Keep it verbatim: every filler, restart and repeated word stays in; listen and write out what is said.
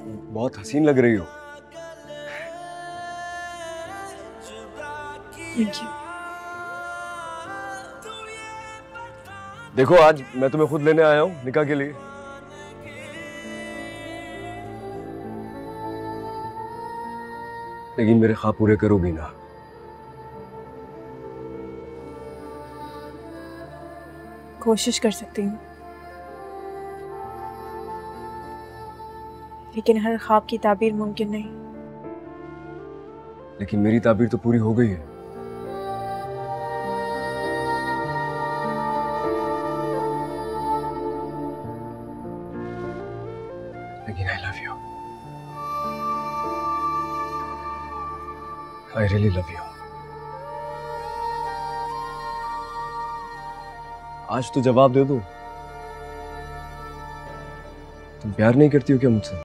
बहुत हसीन लग रही हो। Thank you. देखो आज मैं तुम्हें खुद लेने आया हूँ निकाह के लिए। लेकिन मेरे ख्वाब पूरे करोगी ना? कोशिश कर सकती हूँ, लेकिन हर ख्वाब की ताबीर मुमकिन नहीं। लेकिन मेरी ताबीर तो पूरी हो गई है। लेकिन I love you. I really love you. आज तो जवाब दे दो। तुम प्यार नहीं करती हो क्या मुझसे?